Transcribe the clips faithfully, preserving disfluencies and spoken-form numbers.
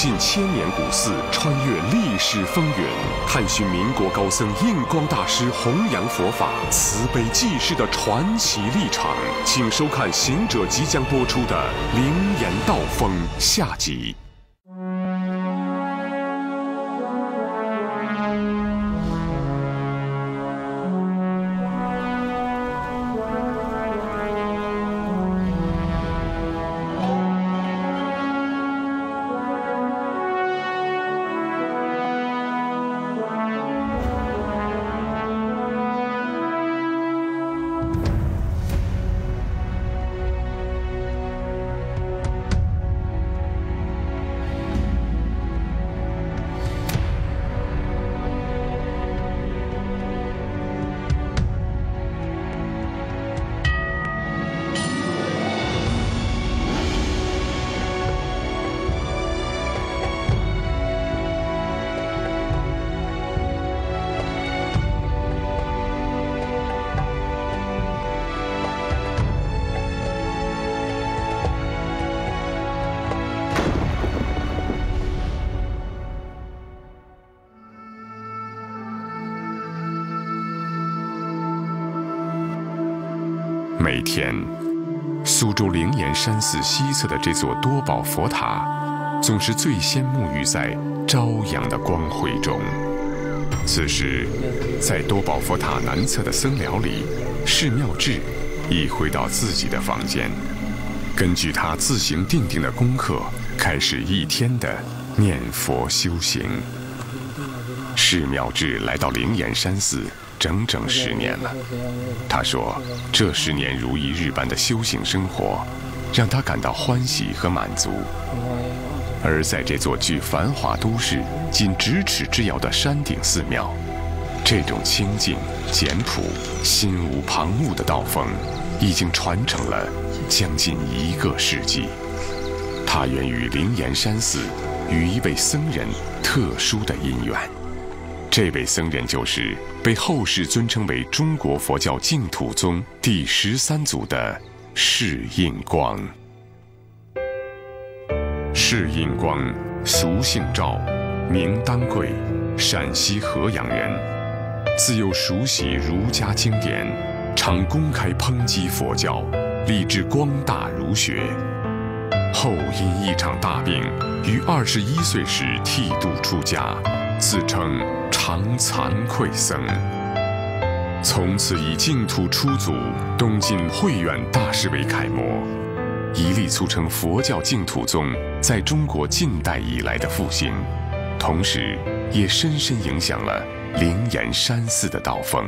进千年古寺，穿越历史风云，探寻民国高僧印光大师弘扬佛法、慈悲济世的传奇历程。请收看《行者》即将播出的《灵岩道风》下集。每天，苏州灵岩山寺西侧的这座多宝佛塔，总是最先沐浴在朝阳的光辉中。此时，在多宝佛塔南侧的僧寮里，释妙智已回到自己的房间，根据他自行定定的功课，开始一天的念佛修行。释妙智来到灵岩山寺整整十年了。他说，这十年如一日般的修行生活，让他感到欢喜和满足。而在这座距繁华都市仅咫尺之遥的山顶寺庙，这种清静、简朴、心无旁骛的道风，已经传承了将近一个世纪。它源于灵岩山寺与一位僧人特殊的因缘。这位僧人就是被后世尊称为中国佛教净土宗第十三祖的释印光。释印光，俗姓赵，名丹贵，陕西合阳人。自幼熟悉儒家经典，常公开抨击佛教，立志光大儒学。后因一场大病，于二十一岁时剃度出家，自称常惭愧僧。从此以净土出祖、东晋慧远大师为楷模，一力促成佛教净土宗在中国近代以来的复兴，同时也深深影响了灵岩山寺的道风。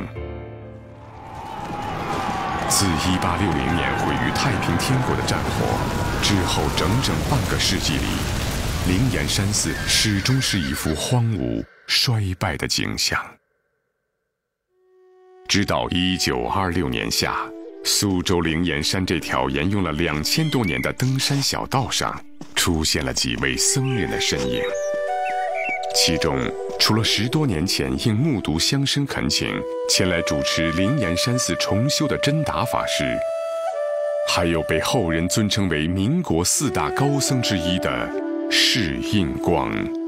自一八六零年毁于太平天国的战火之后，整整半个世纪里，灵岩山寺始终是一幅荒芜衰败的景象。直到一九二六年夏，苏州灵岩山这条沿用了两千多年的登山小道上，出现了几位僧人的身影。其中，除了十多年前应目睹乡绅恳请前来主持灵岩山寺重修的真达法师，还有被后人尊称为民国四大高僧之一的释印光。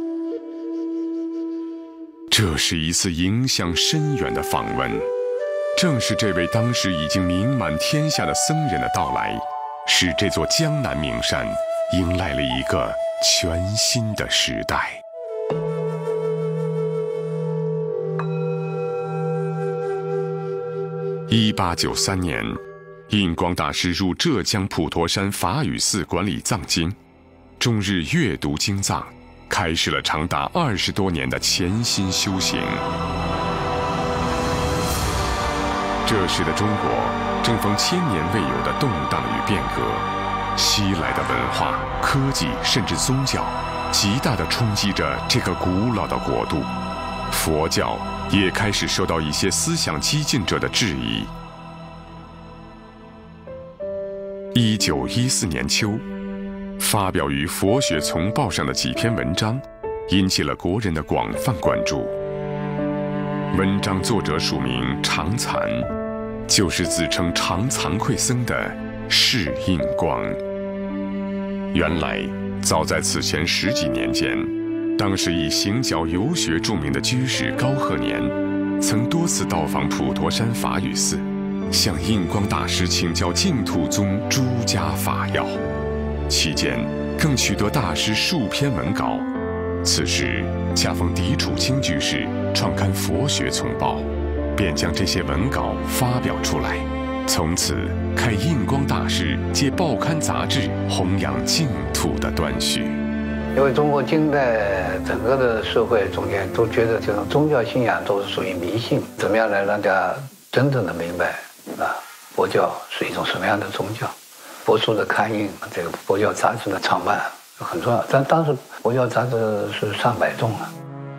这是一次影响深远的访问。正是这位当时已经名满天下的僧人的到来，使这座江南名山迎来了一个全新的时代。一八九三年，印光大师入浙江普陀山法雨寺管理藏经，终日阅读经藏，开始了长达二十多年的潜心修行。这时的中国正逢千年未有的动荡与变革，西来的文化、科技甚至宗教，极大地冲击着这个古老的国度。佛教也开始受到一些思想激进者的质疑。一九一四年秋，发表于《佛学丛报》上的几篇文章，引起了国人的广泛关注。文章作者署名常惭，就是自称常惭愧僧的释印光。原来， 早在此前十几年间，当时以行脚游学著名的居士高鹤年，曾多次到访普陀山法雨寺，向印光大师请教净土宗诸家法要，期间更取得大师数篇文稿。此时恰逢狄楚清居士创刊《佛学丛报》，便将这些文稿发表出来，从此开印光大师借报刊杂志弘扬净土的端绪。 因为中国近代整个的社会中间都觉得这种宗教信仰都是属于迷信，怎么样来让大家真正的明白啊，佛教是一种什么样的宗教？佛书的刊印，这个佛教杂志的创办很重要。但当时佛教杂志是上百种了。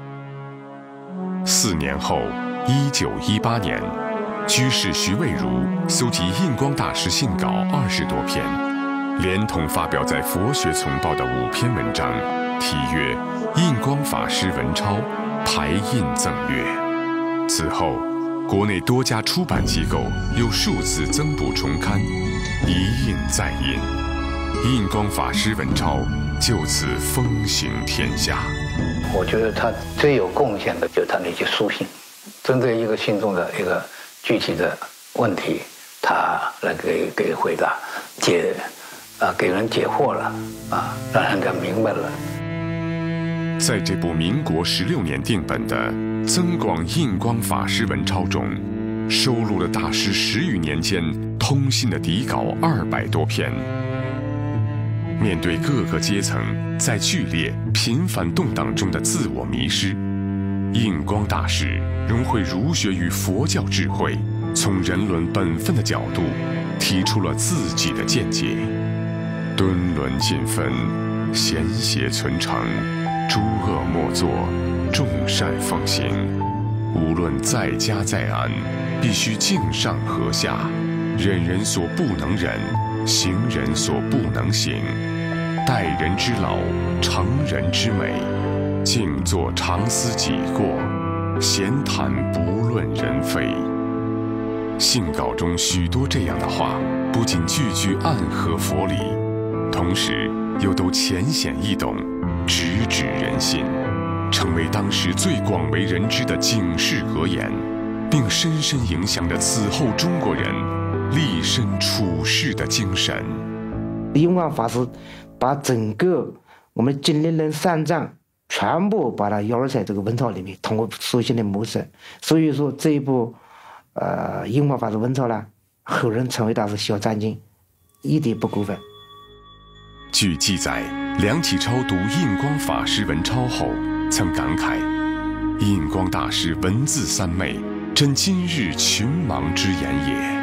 四年后，一九一八年，居士徐渭如搜集印光大师信稿二十多篇，连同发表在《佛学丛报》的五篇文章，题曰《印光法师文钞》，排印赠阅。此后，国内多家出版机构又数次增补重刊，一印再印，印光法师文钞就此风行天下。 我觉得他最有贡献的就是他那些书信，针对一个信众的一个具体的问题，他来给给回答，解啊给人解惑了啊，让人家明白了。 在这部民国十六年定本的《增广印光法师文钞》中，收录了大师十余年间通信的底稿二百多篇。面对各个阶层在剧烈频繁动荡中的自我迷失，印光大师融汇儒学与佛教智慧，从人伦本分的角度提出了自己的见解。敦伦尽分，贤邪存诚，诸恶莫作，众善奉行。无论在家在安，必须敬上和下，忍人所不能忍，行人所不能行。待人之劳，成人之美，静坐常思己过，闲谈不论人非。信稿中许多这样的话，不仅句句暗合佛理，同时又都浅显易懂，直指人心，成为当时最广为人知的警示格言，并深深影响着此后中国人立身处世的精神。 印光法师把整个我们经历人三藏全部把它摇在这个文钞里面，通过书信的模式。所以说这一部呃印光法师文钞呢，后人称为它是小藏经，一点不过分。 据记载，梁启超读印光法师文钞后，曾感慨：“印光大师文字三昧，真今日群盲之言也。”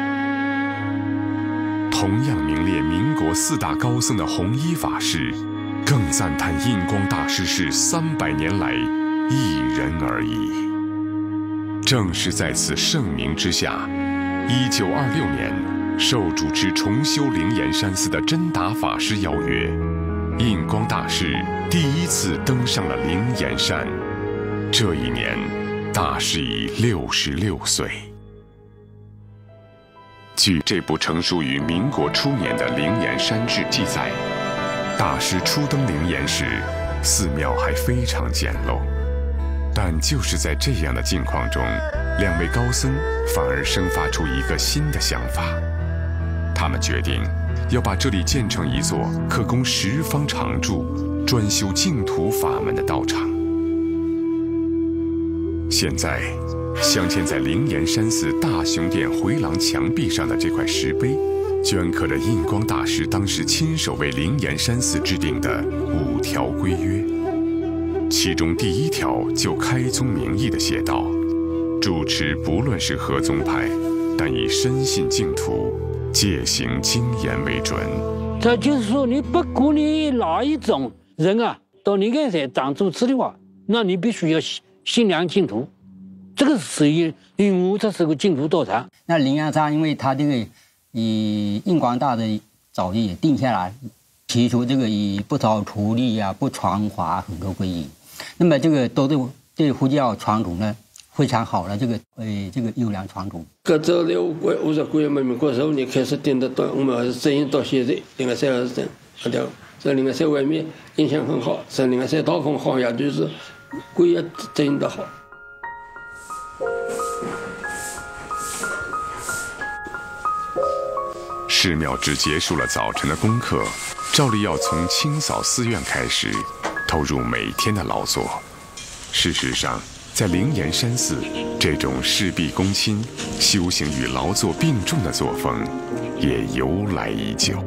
同样名列民国四大高僧的弘一法师，更赞叹印光大师是三百年来一人而已。正是在此盛名之下，一九二六年，受主持重修灵岩山寺的真达法师邀约，印光大师第一次登上了灵岩山。这一年，大师已六十六岁。据这部成书于民国初年的《灵岩山志》记载，大师初登灵岩时，寺庙还非常简陋。但就是在这样的境况中，两位高僧反而生发出一个新的想法。他们决定要把这里建成一座可供十方常住、专修净土法门的道场。现在，镶嵌在灵岩山寺大雄殿回廊墙壁上的这块石碑，镌刻着印光大师当时亲手为灵岩山寺制定的五条规约。其中第一条就开宗明义地写道：主持不论是何宗派，但以深信净土，戒行精严为准。 这就是说，你不管你哪一种人啊，到灵岩山当主持的话，那你必须要信仰净土。这个是因因为这是个净土道场。 那灵岩山因为他这个以印光大的早就也定下来，提出这个以不造图例啊、不传法很多规矩。那么这个都对对佛教传统呢非常好的这个呃这个优良传统。 搿走了五五十几年，民国十五年开始定的到，我们还是执行到现在，应该三十三，好像这灵岩山外面印象很好，这灵岩山道风好像就是鬼也真的好。 寺庙只结束了早晨的功课，照例要从清扫寺院开始，投入每天的劳作。事实上，在灵岩山寺，这种事必躬亲、修行与劳作并重的作风也由来已久。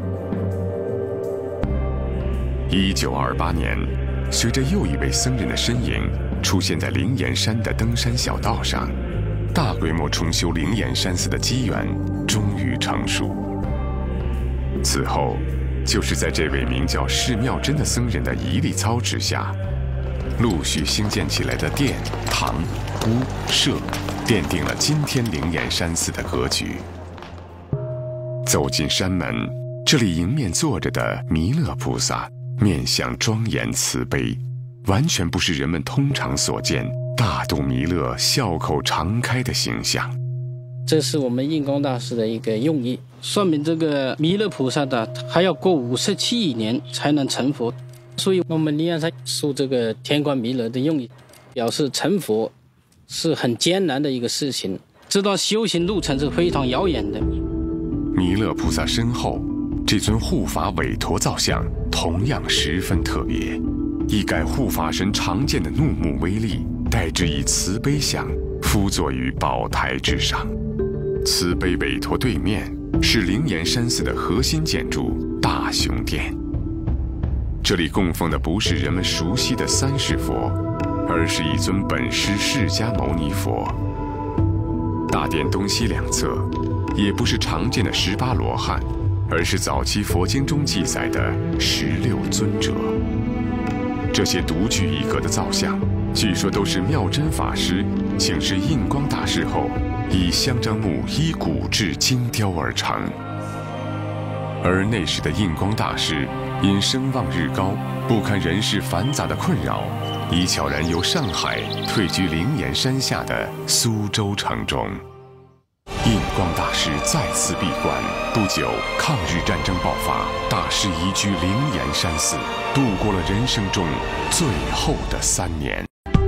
一九二八年，随着又一位僧人的身影出现在灵岩山的登山小道上，大规模重修灵岩山寺的机缘终于成熟。此后，就是在这位名叫释妙真的僧人的一力操持下，陆续兴建起来的殿、堂、屋、舍，奠定了今天灵岩山寺的格局。走进山门，这里迎面坐着的弥勒菩萨，面相庄严慈悲，完全不是人们通常所见大肚弥勒笑口常开的形象。 这是我们印光大师的一个用意，说明这个弥勒菩萨的还要过五十七亿年才能成佛，所以我们灵岩山塑这个天官弥勒的用意，表示成佛是很艰难的一个事情，知道修行路程是非常遥远的。 弥勒菩萨身后，这尊护法韦陀造像同样十分特别，一改护法神常见的怒目威力，代之以慈悲相，敷坐于宝台之上。慈悲韦陀对面是灵岩山寺的核心建筑大雄殿，这里供奉的不是人们熟悉的三世佛，而是一尊本师释迦牟尼佛。大殿东西两侧也不是常见的十八罗汉，而是早期佛经中记载的十六尊者。这些独具一格的造像，据说都是妙真法师请示印光大师后，以香樟木依古制精雕而成。而那时的印光大师因声望日高，不堪人世繁杂的困扰，已悄然由上海退居灵岩山下的苏州城中。印光大师再次闭关，不久抗日战争爆发，大师移居灵岩山寺，度过了人生中最后的三年。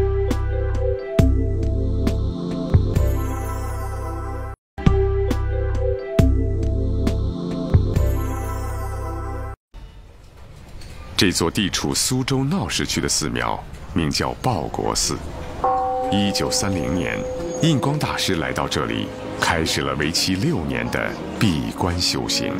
这座地处苏州闹市区的寺庙名叫报国寺。一九三零年，印光大师来到这里，开始了为期六年的闭关修行。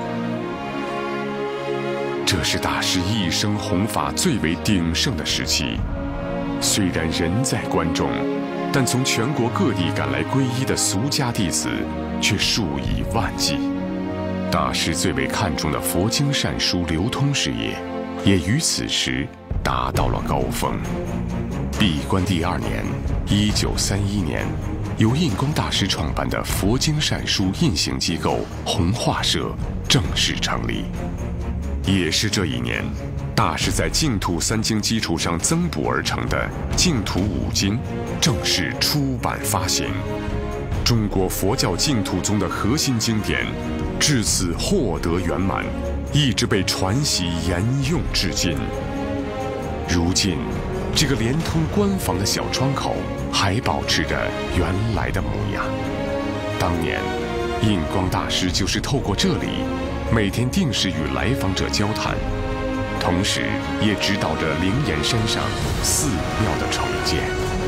这是大师一生弘法最为鼎盛的时期。虽然人在关中，但从全国各地赶来皈依的俗家弟子却数以万计。大师最为看重的佛经善书流通事业，也于此时达到了高峰。闭关第二年，一九三一年，由印光大师创办的佛经善书印行机构弘化社正式成立。也是这一年，大师在净土三经基础上增补而成的净土五经正式出版发行。中国佛教净土宗的核心经典至此获得圆满，一直被传习沿用至今。如今，这个连通关房的小窗口还保持着原来的模样。当年，印光大师就是透过这里，每天定时与来访者交谈，同时也指导着灵岩山上寺庙的重建。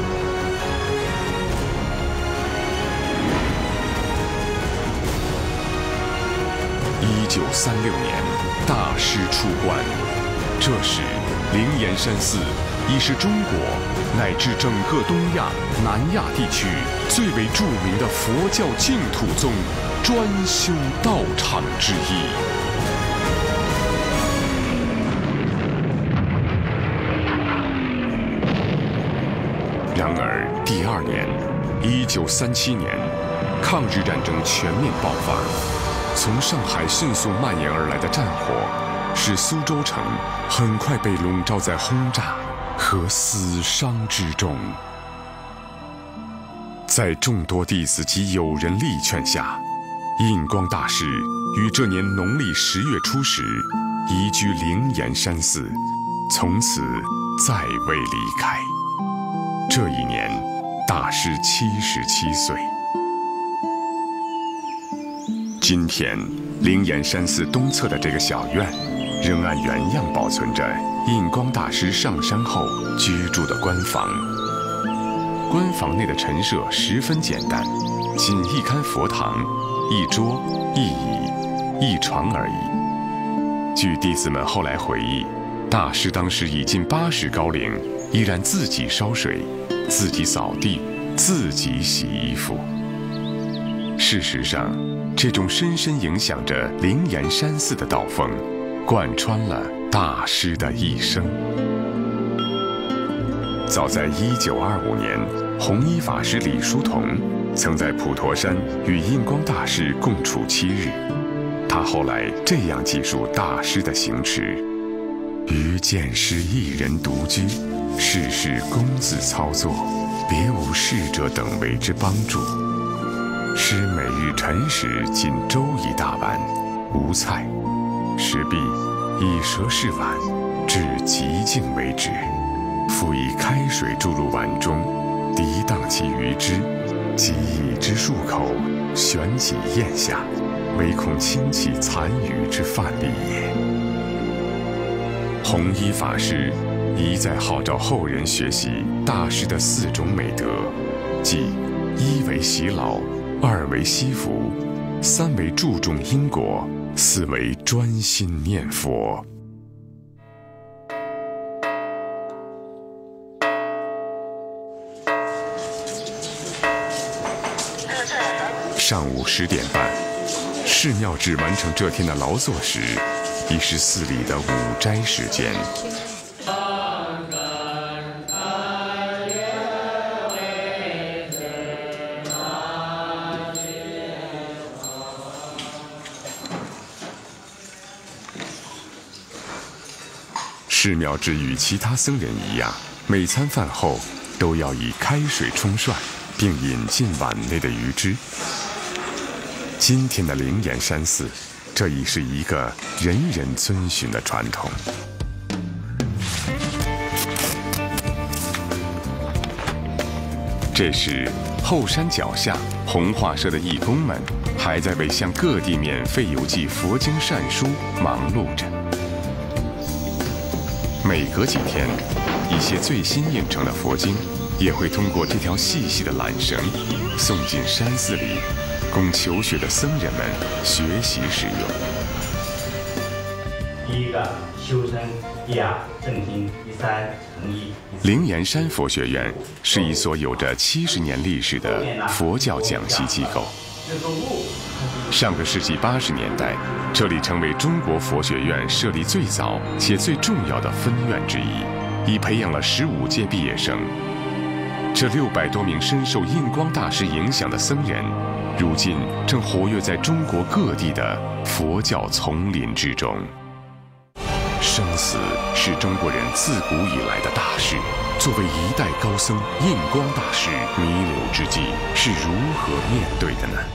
一九三六年，大师出关，这时灵岩山寺已是中国乃至整个东亚、南亚地区最为著名的佛教净土宗专修道场之一。然而，第二年，一九三七年，抗日战争全面爆发，从上海迅速蔓延而来的战火，使苏州城很快被笼罩在轰炸和死伤之中。在众多弟子及友人力劝下，印光大师于这年农历十月初十， 移居灵岩山寺，从此再未离开。这一年，大师七十七岁。今天，灵岩山寺东侧的这个小院，仍按原样保存着印光大师上山后居住的官房。官房内的陈设十分简单，仅一龛佛堂、一桌、一椅、一床而已。据弟子们后来回忆，大师当时已近八十高龄，依然自己烧水、自己扫地、自己洗衣服。事实上，这种深深影响着灵岩山寺的道风，贯穿了大师的一生。早在一九二五年，弘一法师李叔同曾在普陀山与印光大师共处七日。他后来这样记述大师的行持：余见师一人独居，事事公自操作，别无侍者等为之帮助。师每日晨时仅粥一大碗，无菜，食毕以蛇拭碗，至极尽为止。复以开水注入碗中，涤荡其余汁，即以之漱口，旋即咽下，唯恐亲戚残余之范例也。弘一法师一再号召后人学习大师的四种美德，即一为习劳，二为惜福，三为注重因果，四为专心念佛。上午十点半，释妙智完成这天的劳作时，已是寺里的午斋时间。释妙智与其他僧人一样，每餐饭后都要以开水冲涮，并饮进碗内的余汁。今天的灵岩山寺，这已是一个人人遵循的传统。这时，后山脚下弘化社的义工们还在为向各地免费邮寄佛经善书忙碌着。每隔几天，一些最新印成的佛经也会通过这条细细的缆绳送进山寺里，供求学的僧人们学习使用。 第一个修身，第二正心，第三诚意。 灵岩山佛学院是一所有着七十年历史的佛教讲习机构。上个世纪八十年代，这里成为中国佛学院设立最早且最重要的分院之一，已培养了十五届毕业生。这六百多名深受印光大师影响的僧人，如今正活跃在中国各地的佛教丛林之中。生死是中国人自古以来的大事，作为一代高僧，印光大师弥留之际是如何面对的呢？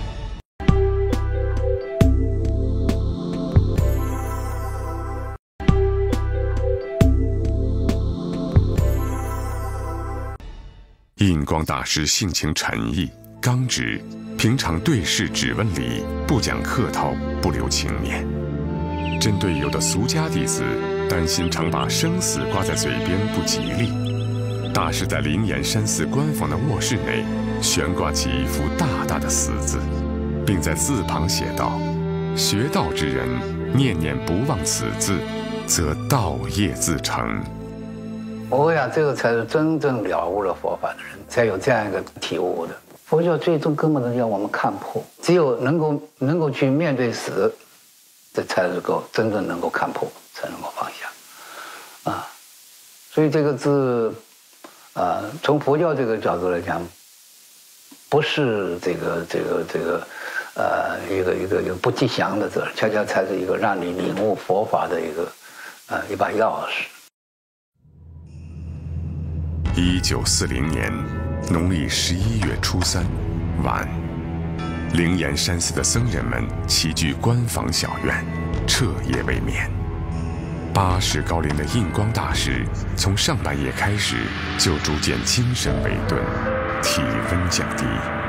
印光大师性情沉毅刚直，平常对事只问理，不讲客套，不留情面。针对有的俗家弟子担心常把生死挂在嘴边不吉利，大师在灵岩山寺官房的卧室内悬挂起一幅大大的死字，并在字旁写道：学道之人念念不忘此字，则道业自成。 我想这个才是真正了悟了佛法的人才有这样一个体悟的。佛教最终根本的要我们看破，只有能够能够去面对死，这才能够真正能够看破，才能够放下啊。所以这个字啊，从佛教这个角度来讲，不是这个这个这个呃一个一个一个不吉祥的字，恰恰才是一个让你领悟佛法的一个呃一把钥匙。 一九四零年农历十一月初三晚，灵岩山寺的僧人们齐聚官房小院，彻夜未眠。 八十高龄的印光大师从上半夜开始就逐渐精神萎顿，体温降低。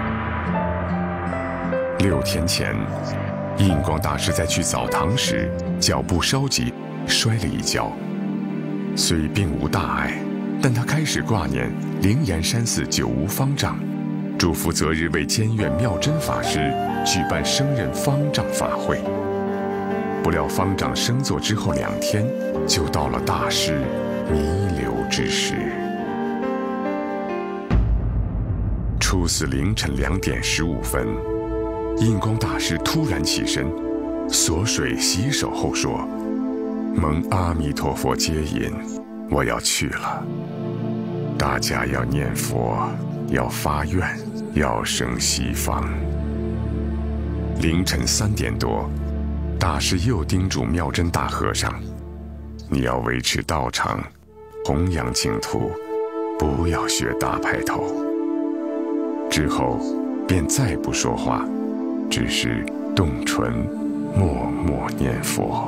六天前，印光大师在去澡堂时脚步稍急，摔了一跤。虽并无大碍，但他开始挂念灵岩山寺久无方丈，嘱咐择日为监院妙真法师举办升任方丈法会。不料方丈升座之后两天，就到了大师弥留之时。初四凌晨两点十五分，印光大师突然起身，锁水洗手后说：“蒙阿弥陀佛接引，我要去了。大家要念佛，要发愿，要生西方。”凌晨三点多，大师又叮嘱妙真大和尚：“你要维持道场，弘扬净土，不要学大派头。”之后便再不说话，只是动唇，默默念佛。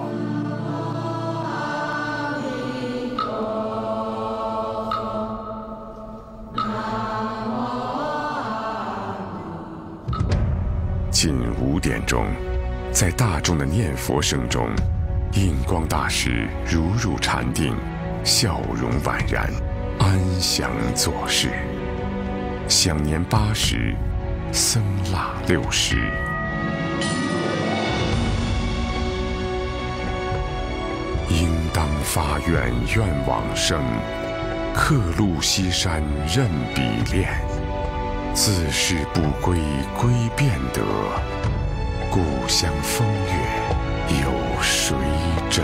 近五点钟，在大众的念佛声中，印光大师如入禅定，笑容宛然，安详作事。享年八十，僧腊六十。应当发愿愿往生，客路西山任彼恋。自是不归归便得，故乡风月有谁争？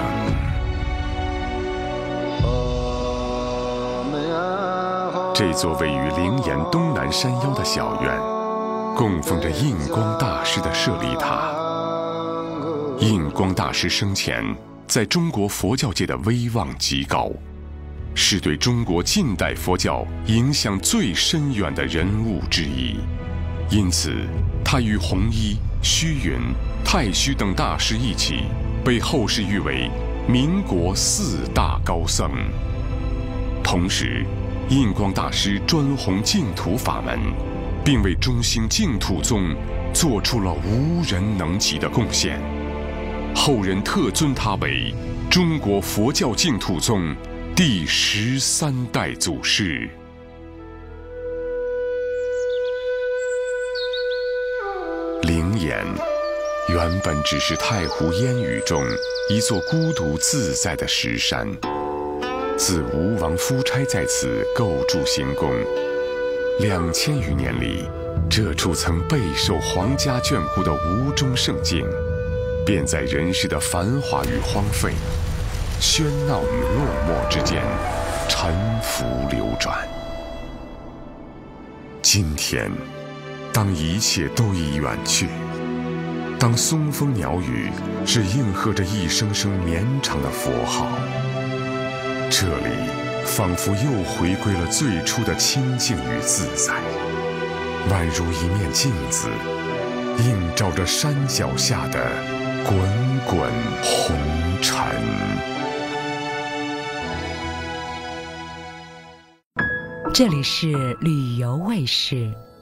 这座位于灵岩东南山腰的小院，供奉着印光大师的舍利塔。印光大师生前在中国佛教界的威望极高，是对中国近代佛教影响最深远的人物之一。因此，他与弘一、虚云、太虚等大师一起，被后世誉为民国四大高僧。同时，印光大师专弘净土法门，并为中兴净土宗做出了无人能及的贡献。后人特尊他为中国佛教净土宗第十三代祖师。灵岩原本只是太湖烟雨中一座孤独自在的石山。自吴王夫差在此构筑行宫，两千余年里，这处曾备受皇家眷顾的吴中圣境，便在人世的繁华与荒废、喧闹与落寞之间沉浮流转。今天，当一切都已远去，当松风鸟语只应和着一声声绵长的佛号，这里仿佛又回归了最初的清净与自在，宛如一面镜子，映照着山脚下的滚滚红尘。 这里是旅游卫视。